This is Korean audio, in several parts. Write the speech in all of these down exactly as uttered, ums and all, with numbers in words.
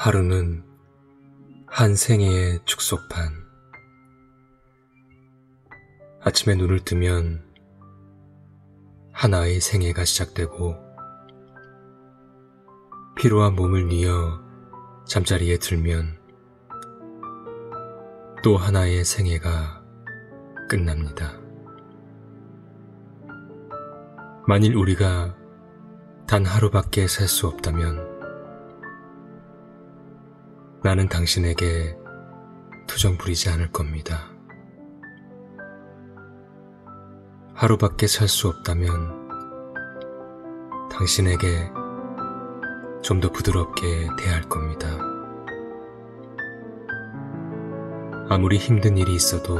하루는 한 생애의 축소판. 아침에 눈을 뜨면 하나의 생애가 시작되고, 피로한 몸을 뉘어 잠자리에 들면 또 하나의 생애가 끝납니다. 만일 우리가 단 하루밖에 살 수 없다면 나는 당신에게 투정 부리지 않을 겁니다. 하루밖에 살 수 없다면 당신에게 좀 더 부드럽게 대할 겁니다. 아무리 힘든 일이 있어도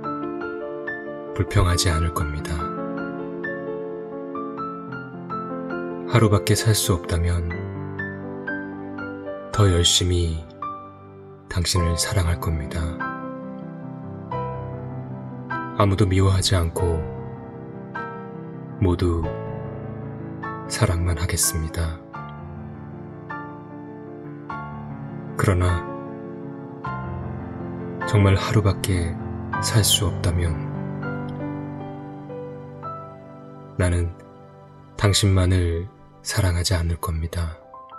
불평하지 않을 겁니다. 하루밖에 살 수 없다면 더 열심히 당신을 사랑할 겁니다. 아무도 미워하지 않고 모두 사랑만 하겠습니다. 그러나 정말 하루밖에 살 수 없다면 나는 당신만을 사랑하지 않을 겁니다.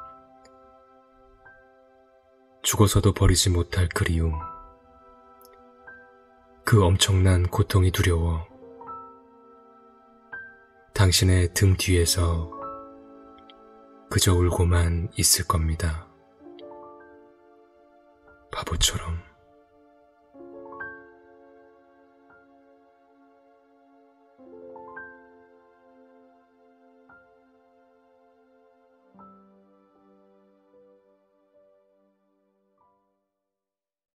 죽어서도 버리지 못할 그리움, 그 엄청난 고통이 두려워 당신의 등 뒤에서 그저 울고만 있을 겁니다.